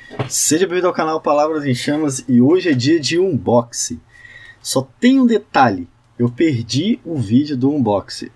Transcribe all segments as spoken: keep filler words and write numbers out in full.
Seja bem-vindo ao canal Palavras em Chamas e hoje é dia de unboxing. Só tem um detalhe, eu perdi o vídeo do unboxing.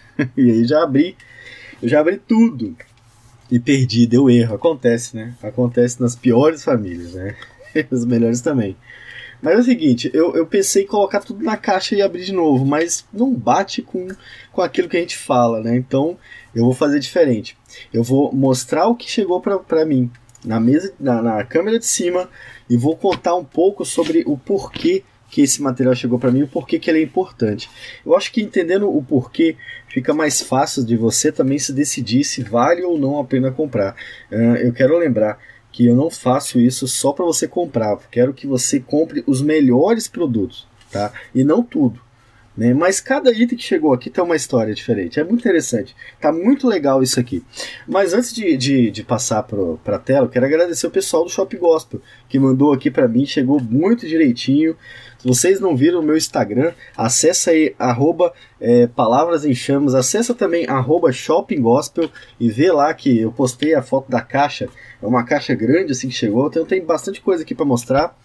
E aí já abri, eu já abri tudo e perdi, deu erro. Acontece, né? Acontece nas piores famílias, né? Nas melhores também. Mas é o seguinte, eu, eu pensei em colocar tudo na caixa e abrir de novo, mas não bate com, com aquilo que a gente fala, né? Então eu vou fazer diferente. Eu vou mostrar o que chegou pra, pra mim na mesa, na, na câmera de cima, e vou contar um pouco sobre o porquê que esse material chegou para mim e o porquê que ele é importante. Eu acho que entendendo o porquê fica mais fácil de você também se decidir se vale ou não a pena comprar. Uh, eu quero lembrar que eu não faço isso só para você comprar, eu quero que você compre os melhores produtos, tá? E não tudo, né? Mas cada item que chegou aqui tem uma história diferente, é muito interessante, tá muito legal isso aqui. Mas antes de, de, de passar para a tela, eu quero agradecer o pessoal do Shop Gospel, que mandou aqui para mim, chegou muito direitinho. Se vocês não viram o meu Instagram, acessa aí, arroba é, Palavras em Chamas, acessa também arroba Shopping Gospel e vê lá que eu postei a foto da caixa, é uma caixa grande assim que chegou, então tem bastante coisa aqui para mostrar,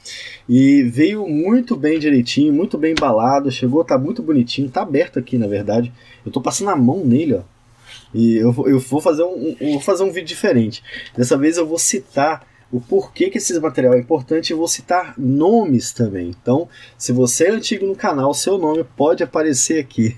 e veio muito bem direitinho, muito bem embalado, chegou, tá muito bonitinho, tá aberto aqui na verdade, eu tô passando a mão nele, ó, e eu, eu vou, fazer um, eu vou fazer um vídeo diferente, dessa vez eu vou citar o porquê que esse material é importante e vou citar nomes também. Então, se você é antigo no canal, seu nome pode aparecer aqui.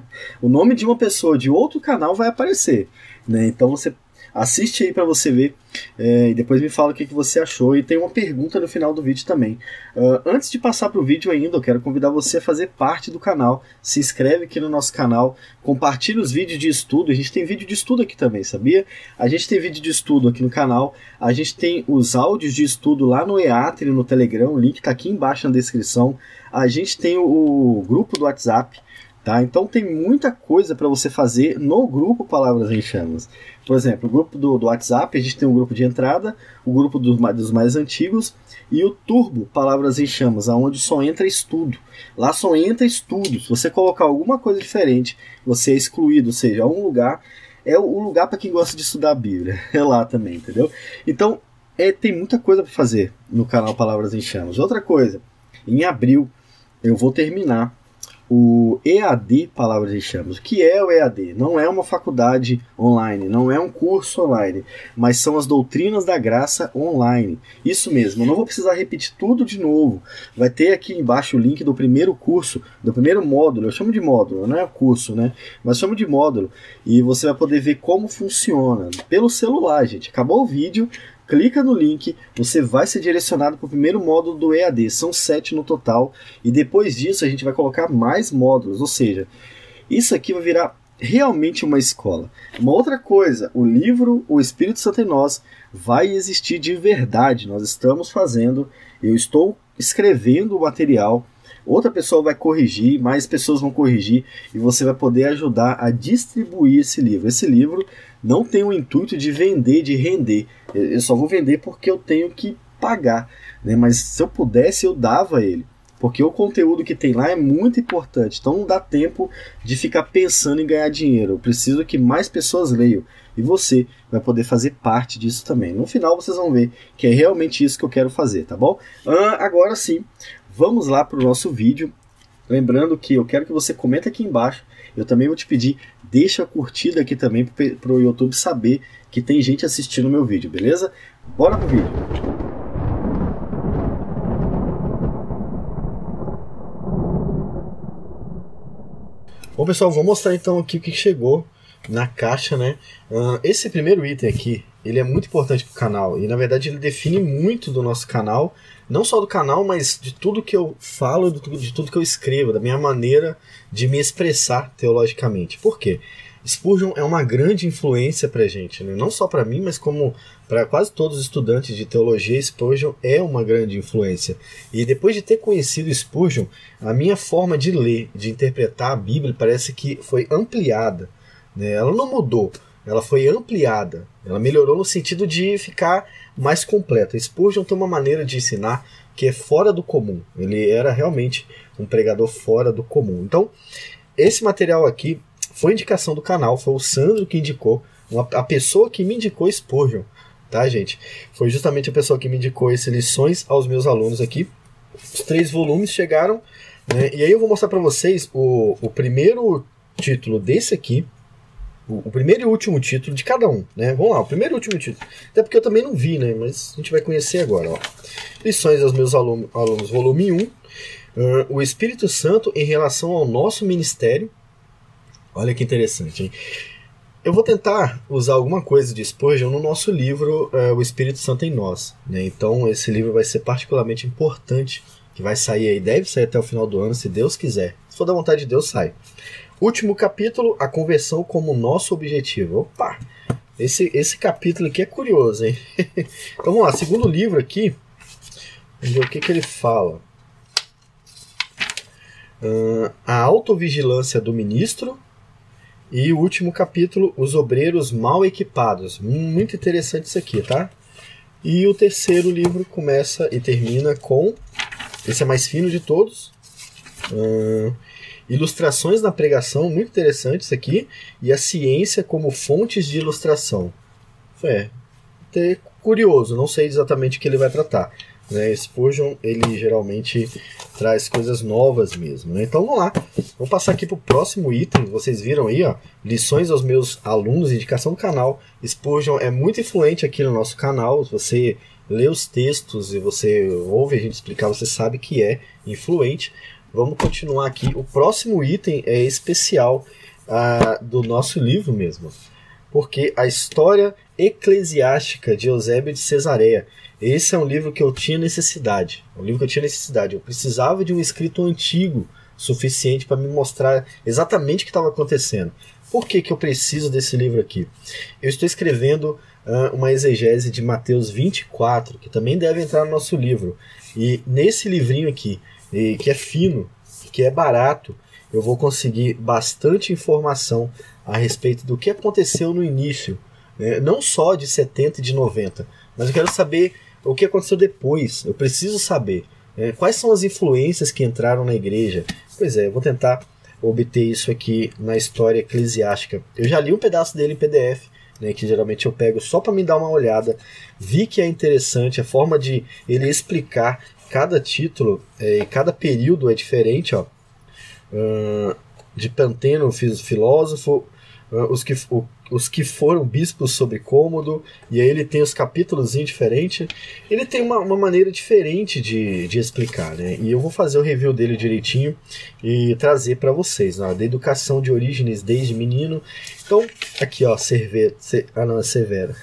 O nome de uma pessoa de outro canal vai aparecer, né? Então você assiste aí para você ver é, e depois me fala o que, que você achou. E tem uma pergunta no final do vídeo também. Uh, antes de passar para o vídeo ainda, eu quero convidar você a fazer parte do canal. Se inscreve aqui no nosso canal, compartilha os vídeos de estudo. A gente tem vídeo de estudo aqui também, sabia? A gente tem vídeo de estudo aqui no canal. A gente tem os áudios de estudo lá no E A T R I, no Telegram. O link está aqui embaixo na descrição. A gente tem o, o grupo do WhatsApp. Tá? Então tem muita coisa para você fazer no grupo Palavras em Chamas. Por exemplo, o grupo do, do WhatsApp, a gente tem um grupo de entrada, o grupo dos, dos mais antigos e o Turbo Palavras em Chamas, onde só entra estudo. Lá só entra estudo. Se você colocar alguma coisa diferente, você é excluído, ou seja, um lugar, é o lugar para quem gosta de estudar a Bíblia. É lá também, entendeu? Então é, tem muita coisa para fazer no canal Palavras em Chamas. Outra coisa, em abril eu vou terminar o E A D Palavras em Chamas. O que é o E A D? Não é uma faculdade online, não é um curso online, mas são as doutrinas da graça online. Isso mesmo, eu não vou precisar repetir tudo de novo. Vai ter aqui embaixo o link do primeiro curso, do primeiro módulo. Eu chamo de módulo, não é curso, né? Mas chamo de módulo. E você vai poder ver como funciona pelo celular, gente. Acabou o vídeo, clica no link, você vai ser direcionado para o primeiro módulo do E A D, são sete no total, e depois disso a gente vai colocar mais módulos, ou seja, isso aqui vai virar realmente uma escola. Uma outra coisa, o livro O Espírito Santo em Nós vai existir de verdade, nós estamos fazendo, eu estou escrevendo o material, outra pessoa vai corrigir, mais pessoas vão corrigir, e você vai poder ajudar a distribuir esse livro. Esse livro não tem o intuito de vender, de render. Eu só vou vender porque eu tenho que pagar, né? Mas se eu pudesse, eu dava ele. Porque o conteúdo que tem lá é muito importante. Então não dá tempo de ficar pensando em ganhar dinheiro. Eu preciso que mais pessoas leiam. E você vai poder fazer parte disso também. No final vocês vão ver que é realmente isso que eu quero fazer, tá bom? Ah, agora sim, vamos lá para o nosso vídeo. Lembrando que eu quero que você comenta aqui embaixo. Eu também vou te pedir, deixa a curtida aqui também para o YouTube saber que tem gente assistindo o meu vídeo, beleza? Bora pro vídeo! Bom pessoal, vou mostrar então aqui o que chegou na caixa, né? Uh, esse primeiro item aqui, ele é muito importante para o canal e na verdade ele define muito do nosso canal, não só do canal, mas de tudo que eu falo, de tudo que eu escrevo, da minha maneira de me expressar teologicamente. Por quê? Spurgeon é uma grande influência para a gente, né? Não só para mim, mas como para quase todos os estudantes de teologia. Spurgeon é uma grande influência. E depois de ter conhecido Spurgeon, a minha forma de ler, de interpretar a Bíblia parece que foi ampliada, né? Ela não mudou, ela foi ampliada, ela melhorou no sentido de ficar mais completa. Spurgeon tem uma maneira de ensinar que é fora do comum, ele era realmente um pregador fora do comum. Então, esse material aqui foi indicação do canal, foi o Sandro que indicou, uma, a pessoa que me indicou Spurgeon, tá, gente? Foi justamente a pessoa que me indicou esse Lições aos Meus Alunos aqui. Os três volumes chegaram, né? E aí eu vou mostrar para vocês o, o primeiro título desse aqui, o, o primeiro e último título de cada um, né? Vamos lá, o primeiro e último título. Até porque eu também não vi, né? Mas a gente vai conhecer agora, ó. Lições aos Meus Alunos, alunos volume um. Uh, o Espírito Santo em relação ao nosso ministério. Olha que interessante, hein? Eu vou tentar usar alguma coisa de Spurgeon no nosso livro uh, O Espírito Santo em Nós, né? Então esse livro vai ser particularmente importante, que vai sair aí, deve sair até o final do ano, se Deus quiser. Se for da vontade de Deus, sai. Último capítulo, a conversão como nosso objetivo. Opa! Esse, esse capítulo aqui é curioso, hein? Então vamos lá, segundo livro aqui, vamos ver o que, que ele fala. Uh, a autovigilância do ministro. E o último capítulo, os obreiros mal equipados. Muito interessante isso aqui, tá? E o terceiro livro começa e termina com... Esse é mais fino de todos. Uh, ilustrações na pregação, muito interessante isso aqui. E a ciência como fontes de ilustração. É, é curioso, não sei exatamente o que ele vai tratar. Né? Spurgeon, ele geralmente traz coisas novas mesmo, né? Então vamos lá, vamos passar aqui para o próximo item. Vocês viram aí, ó, lições aos meus alunos, indicação do canal. Spurgeon é muito influente aqui no nosso canal. Você lê os textos e você ouve a gente explicar, você sabe que é influente. Vamos continuar aqui. O próximo item é especial uh, do nosso livro mesmo, porque a história eclesiástica de Eusébio de Cesareia. Esse é um livro que eu tinha necessidade. Um livro que eu tinha necessidade. Eu precisava de um escrito antigo suficiente para me mostrar exatamente o que estava acontecendo. Por que, que eu preciso desse livro aqui? Eu estou escrevendo uh, uma exegese de Mateus vinte e quatro, que também deve entrar no nosso livro. E nesse livrinho aqui, e, que é fino, que é barato, eu vou conseguir bastante informação a respeito do que aconteceu no início, né? Não só de setenta e de noventa, mas eu quero saber o que aconteceu depois. Eu preciso saber, né, quais são as influências que entraram na igreja. Pois é, eu vou tentar obter isso aqui na história eclesiástica. Eu já li um pedaço dele em P D F, né, que geralmente eu pego só para me dar uma olhada. Vi que é interessante a forma de ele explicar cada título, é, cada período é diferente, ó. Uh, de Panteno, filósofo, uh, os, que, o, os que foram bispos sobre Cômodo, e aí ele tem os capítulos diferentes. Ele tem uma, uma maneira diferente de, de explicar, né? E eu vou fazer o review dele direitinho e trazer para vocês, né? Da educação de Orígenes desde menino. Então, aqui ó, Cerveto, cer, ah não, é Severo.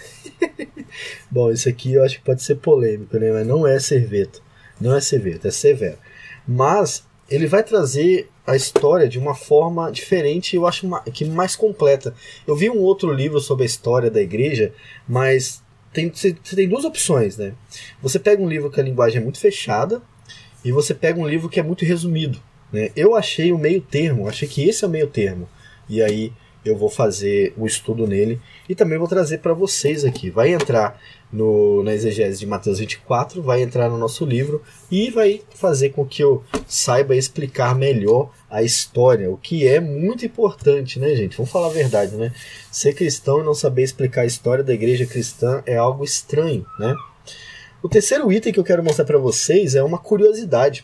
Bom, isso aqui eu acho que pode ser polêmico, né? Mas não é Cerveto, não é Cerveto, é Severo. Mas ele vai trazer a história de uma forma diferente, eu acho uma, que mais completa. Eu vi um outro livro sobre a história da igreja, mas tem, você tem duas opções, né? Você pega um livro que a linguagem é muito fechada e você pega um livro que é muito resumido, né? Eu achei o meio termo, achei que esse é o meio termo. E aí eu vou fazer o estudo nele e também vou trazer para vocês aqui. Vai entrar no, na exegese de Mateus vinte e quatro, vai entrar no nosso livro e vai fazer com que eu saiba explicar melhor a história, o que é muito importante, né, gente? Vamos falar a verdade, né? Ser cristão e não saber explicar a história da igreja cristã é algo estranho, né? O terceiro item que eu quero mostrar para vocês é uma curiosidade.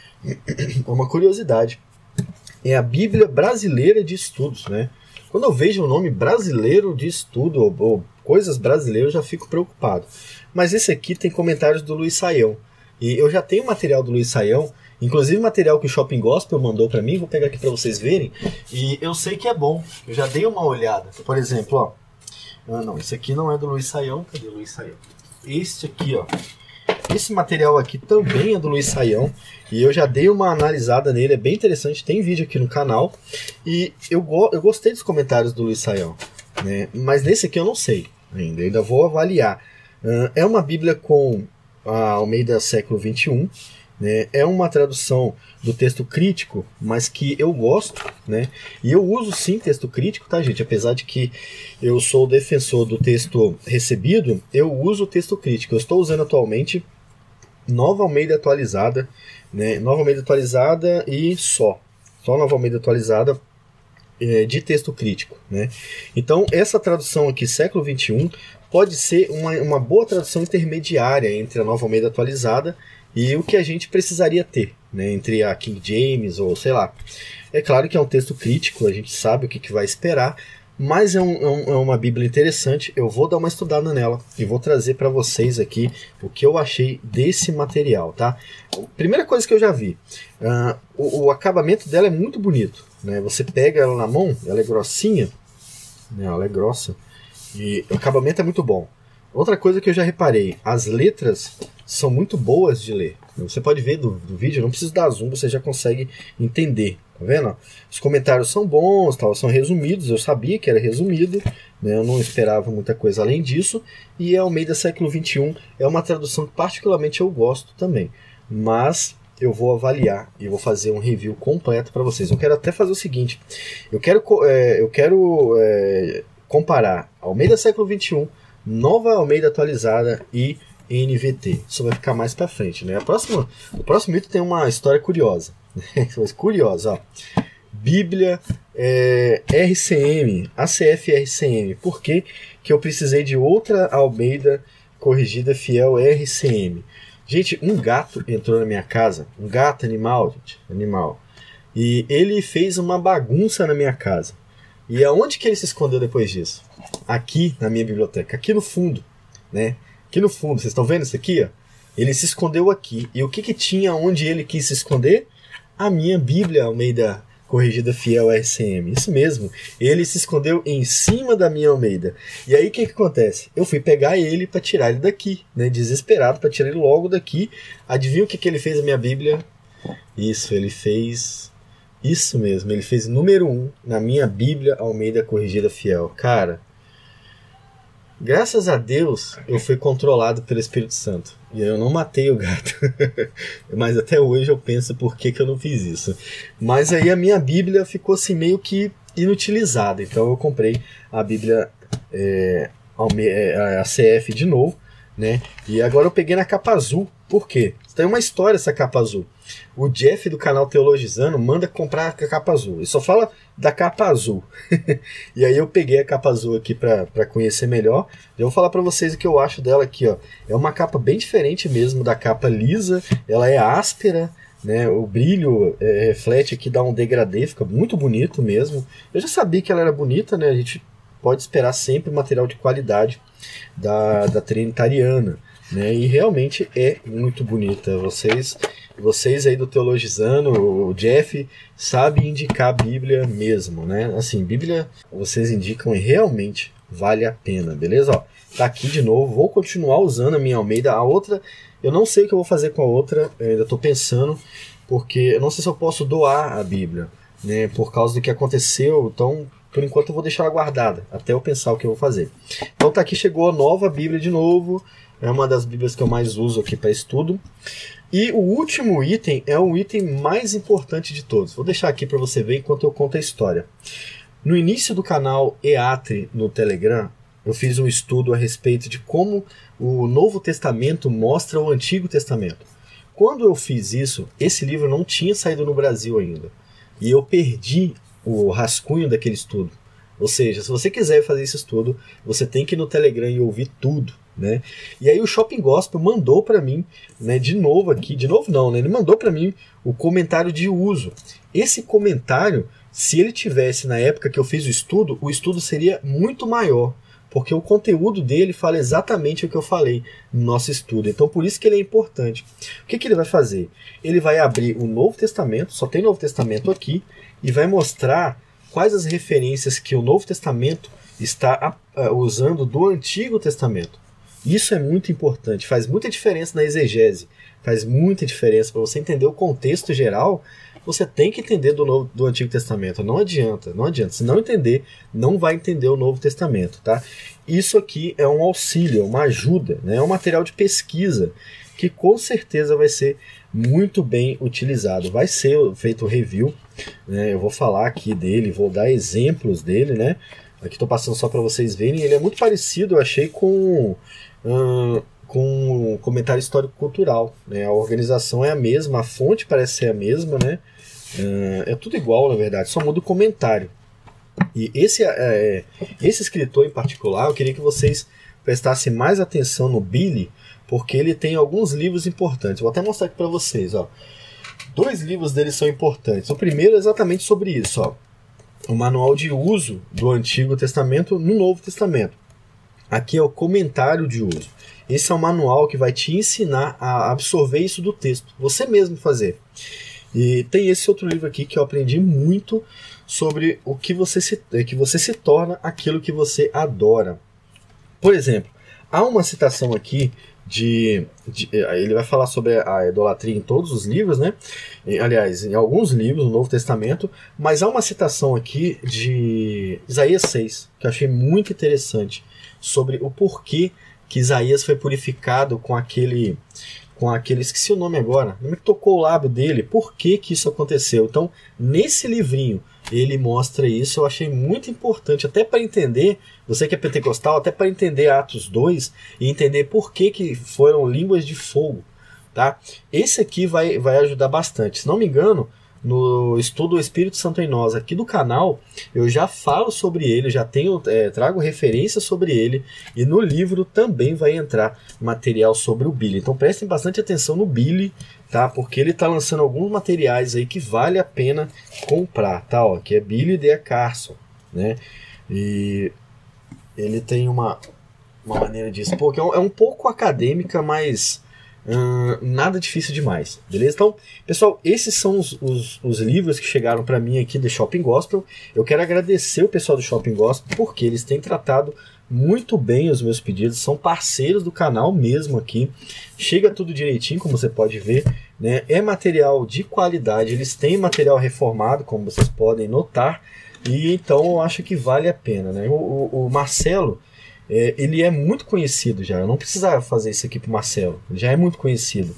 Uma curiosidade. É a Bíblia Brasileira de Estudos, né? Quando eu vejo o nome brasileiro de estudo ou, ou coisas brasileiras, eu já fico preocupado. Mas esse aqui tem comentários do Luiz Saião. E eu já tenho material do Luiz Saião, inclusive material que o Shopping Gospel mandou para mim, vou pegar aqui para vocês verem. E eu sei que é bom, eu já dei uma olhada. Por exemplo, ó. Ah, não, esse aqui não é do Luiz Saião. Cadê o Luiz Saião? Este aqui, ó. Esse material aqui também é do Luiz Saião. E eu já dei uma analisada nele, é bem interessante, tem vídeo aqui no canal. E eu, go eu gostei dos comentários do Luiz Saião, né? Mas nesse aqui eu não sei ainda, eu ainda vou avaliar. Uh, é uma Bíblia com a Almeida século vinte e um, né? É uma tradução do texto crítico, mas que eu gosto, né? E eu uso sim texto crítico, tá, gente? Apesar de que eu sou defensor do texto recebido, eu uso o texto crítico. Eu estou usando atualmente Nova Almeida atualizada, né? Nova Almeida atualizada e só. Só Nova Almeida atualizada. é, de texto crítico, né? Então, essa tradução aqui, século vinte e um, pode ser uma, uma boa tradução intermediária entre a Nova Almeida atualizada e o que a gente precisaria ter, né? Entre a King James ou sei lá. É claro que é um texto crítico, a gente sabe o que, que vai esperar, mas é, um, é, um, é uma Bíblia interessante. Eu vou dar uma estudada nela e vou trazer para vocês aqui o que eu achei desse material, tá? Primeira coisa que eu já vi, uh, o, o acabamento dela é muito bonito, né? Você pega ela na mão, ela é grossinha, né? Ela é grossa e o acabamento é muito bom. Outra coisa que eu já reparei, as letras são muito boas de ler. Você pode ver do, do vídeo, não precisa dar zoom, você já consegue entender. Tá vendo? Os comentários são bons, tal, são resumidos, eu sabia que era resumido, né, eu não esperava muita coisa além disso, e a Almeida século vinte e um é uma tradução que particularmente eu gosto também, mas eu vou avaliar e vou fazer um review completo para vocês. Eu quero até fazer o seguinte, eu quero, é, eu quero é, comparar a Almeida século vinte e um, Nova Almeida atualizada e N V T. Isso vai ficar mais para frente, né? A próxima, o próximo item tem uma história curiosa. Curiosa, ó. Bíblia é, R C M, A C F R C M. Por que que eu precisei de outra Almeida corrigida fiel R C M? Gente, um gato entrou na minha casa, um gato animal, gente, animal, e ele fez uma bagunça na minha casa. E aonde que ele se escondeu depois disso? Aqui na minha biblioteca, aqui no fundo, né? Aqui no fundo, vocês estão vendo isso aqui, ó? Ele se escondeu aqui. E o que que tinha onde ele quis se esconder? A minha Bíblia Almeida Corrigida Fiel R C M. Isso mesmo. Ele se escondeu em cima da minha Almeida. E aí o que que acontece? Eu fui pegar ele para tirar ele daqui, né? Desesperado para tirar ele logo daqui. Adivinha o que que ele fez na minha Bíblia? Isso, ele fez... Isso mesmo, ele fez número um na minha Bíblia Almeida Corrigida Fiel. Cara... Graças a Deus eu fui controlado pelo Espírito Santo e eu não matei o gato. Mas até hoje eu penso por que, que eu não fiz isso. Mas aí a minha Bíblia ficou assim meio que inutilizada. Então eu comprei a Bíblia é, a C F de novo, né? E agora eu peguei na capa azul. Por quê? Tem uma história essa capa azul. O Jeff do canal Teologizando manda comprar a capa azul. Ele só fala da capa azul. E aí eu peguei a capa azul aqui para conhecer melhor. Eu vou falar para vocês o que eu acho dela aqui, ó. É uma capa bem diferente mesmo da capa lisa. Ela é áspera, né? O brilho é, reflete aqui, dá um degradê, fica muito bonito mesmo. Eu já sabia que ela era bonita, né? A gente pode esperar sempre material de qualidade da, da Trinitariana, né? E realmente é muito bonita. Vocês... Vocês aí do Teologizando, o Jeff sabe indicar a Bíblia mesmo, né? Assim, Bíblia vocês indicam e realmente vale a pena, beleza? Ó, tá aqui de novo, vou continuar usando a minha Almeida. A outra, eu não sei o que eu vou fazer com a outra, eu ainda tô pensando, porque eu não sei se eu posso doar a Bíblia, né? Por causa do que aconteceu, então por enquanto eu vou deixar ela guardada, até eu pensar o que eu vou fazer. Então tá aqui, chegou a nova Bíblia de novo, é uma das Bíblias que eu mais uso aqui para estudo. E o último item é o item mais importante de todos. Vou deixar aqui para você ver enquanto eu conto a história. No início do canal EATRE no Telegram, eu fiz um estudo a respeito de como o Novo Testamento mostra o Antigo Testamento. Quando eu fiz isso, esse livro não tinha saído no Brasil ainda. E eu perdi o rascunho daquele estudo. Ou seja, se você quiser fazer esse estudo, você tem que ir no Telegram e ouvir tudo, né? E aí o Shopping Gospel mandou para mim, né, de novo aqui, de novo não, né, ele mandou para mim o comentário de uso. Esse comentário, se ele tivesse na época que eu fiz o estudo, o estudo seria muito maior, porque o conteúdo dele fala exatamente o que eu falei no nosso estudo. Então por isso que ele é importante. O que, que ele vai fazer? Ele vai abrir o Novo Testamento, só tem Novo Testamento aqui, e vai mostrar quais as referências que o Novo Testamento está uh, usando do Antigo Testamento. Isso é muito importante, faz muita diferença na exegese, faz muita diferença para você entender o contexto geral. Você tem que entender do, Novo, do Antigo Testamento, não adianta, não adianta. Se não entender, não vai entender o Novo Testamento, tá? Isso aqui é um auxílio, uma ajuda, né? É um material de pesquisa que com certeza vai ser muito bem utilizado. Vai ser feito review, né? Eu vou falar aqui dele, vou dar exemplos dele, né? Aqui estou passando só para vocês verem. Ele é muito parecido, eu achei, com... Hum, com o comentário histórico-cultural, né? A organização é a mesma, a fonte parece ser a mesma, né? Hum, é tudo igual, na verdade, só muda o comentário, E esse, é, esse escritor em particular, eu queria que vocês prestassem mais atenção no Billy, porque ele tem alguns livros importantes. Vou até mostrar aqui para vocês. Ó. Dois livros dele são importantes. O primeiro é exatamente sobre isso. Ó. O manual de uso do Antigo Testamento no Novo Testamento. Aqui é o comentário de uso. Esse é o manual que vai te ensinar a absorver isso do texto. Você mesmo fazer. E tem esse outro livro aqui que eu aprendi muito sobre o que você se, que você se torna aquilo que você adora. Por exemplo, há uma citação aqui de, de ele vai falar sobre a idolatria em todos os livros, né? Aliás, em alguns livros do Novo Testamento, mas há uma citação aqui de Isaías seis, que eu achei muito interessante, sobre o porquê que Isaías foi purificado com aquele, com aquele, esqueci o nome agora, como é que tocou o lábio dele, por que que isso aconteceu. Então, nesse livrinho, ele mostra isso, eu achei muito importante, até para entender, você que é pentecostal, até para entender Atos dois e entender por que que foram línguas de fogo, tá? Esse aqui vai, vai ajudar bastante. Se não me engano, no estudo O Espírito Santo em Nós aqui do canal, eu já falo sobre ele, já tenho, é, trago referências sobre ele, e no livro também vai entrar material sobre o Billy. Então prestem bastante atenção no Billy, tá? Porque ele está lançando alguns materiais aí que vale a pena comprar, tá? Ó, que é Billy D. Carson, né? E ele tem uma, uma maneira de expor que é um, é um pouco acadêmica, mas Hum, nada difícil demais, beleza? Então, pessoal, esses são os, os, os livros que chegaram para mim aqui do Shopping Gospel. Eu quero agradecer o pessoal do Shopping Gospel, porque eles têm tratado muito bem os meus pedidos, são parceiros do canal mesmo aqui, chega tudo direitinho, como você pode ver, né? É material de qualidade, eles têm material reformado, como vocês podem notar, e então eu acho que vale a pena, né? O, o, o Marcelo, É, ele é muito conhecido já, eu não precisava fazer isso aqui para o Marcelo, ele já é muito conhecido,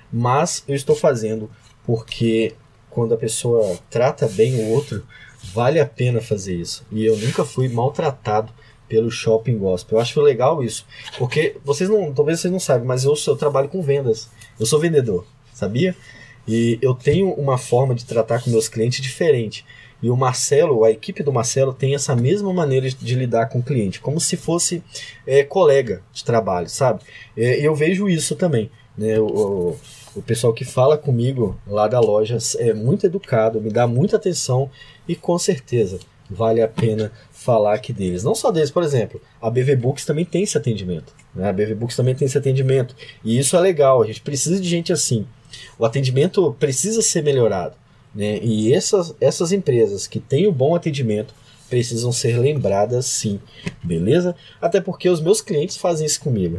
mas eu estou fazendo porque quando a pessoa trata bem o outro, vale a pena fazer isso, e eu nunca fui maltratado pelo Shopping Gospel. Eu acho legal isso, porque vocês não, talvez vocês não saibam, mas eu, eu trabalho com vendas, eu sou vendedor, sabia? E eu tenho uma forma de tratar com meus clientes diferente. E o Marcelo, a equipe do Marcelo tem essa mesma maneira de lidar com o cliente, como se fosse é, colega de trabalho, sabe? E é, eu vejo isso também, né? O, o, o pessoal que fala comigo lá da loja é muito educado, me dá muita atenção e com certeza vale a pena falar aqui deles. Não só deles, por exemplo, a B V Books também tem esse atendimento, né? A B V Books também tem esse atendimento e isso é legal, a gente precisa de gente assim. O atendimento precisa ser melhorado. Né? E essas, essas empresas que têm o bom atendimento precisam ser lembradas sim, beleza? Até porque os meus clientes fazem isso comigo.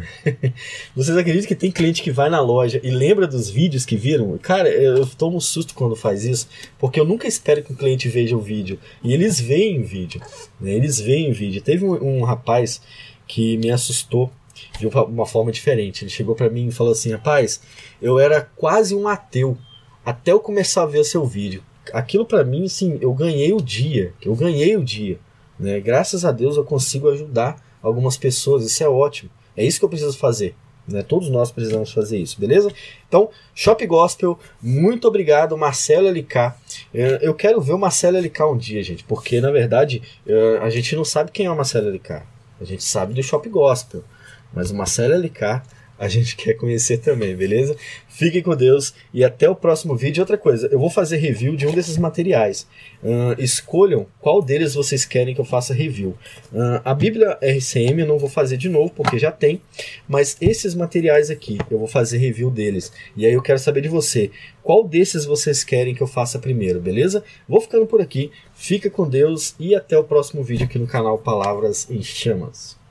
Vocês acreditam que tem cliente que vai na loja e lembra dos vídeos que viram? Cara, eu tomo um susto quando faz isso, porque eu nunca espero que o cliente veja o vídeo, e eles veem o vídeo, né? Eles veem o vídeo. Teve um, um rapaz que me assustou de uma forma diferente. Ele chegou para mim e falou assim: rapaz, eu era quase um ateu até eu começar a ver o seu vídeo. Aquilo para mim, sim, eu ganhei o dia. Eu ganhei o dia. Né? Graças a Deus eu consigo ajudar algumas pessoas. Isso é ótimo. É isso que eu preciso fazer. Né? Todos nós precisamos fazer isso, beleza? Então, Shop Gospel, muito obrigado, Marcelo L K. Eu quero ver o Marcelo L K um dia, gente. Porque, na verdade, a gente não sabe quem é o Marcelo L K. A gente sabe do Shop Gospel. Mas o Marcelo L K a gente quer conhecer também, beleza? Fiquem com Deus e até o próximo vídeo. Outra coisa, eu vou fazer review de um desses materiais. Uh, escolham qual deles vocês querem que eu faça review. Uh, a Bíblia R C M eu não vou fazer de novo, porque já tem. Mas esses materiais aqui, eu vou fazer review deles. E aí eu quero saber de você, qual desses vocês querem que eu faça primeiro, beleza? Vou ficando por aqui, fica com Deus e até o próximo vídeo aqui no canal Palavras em Chamas.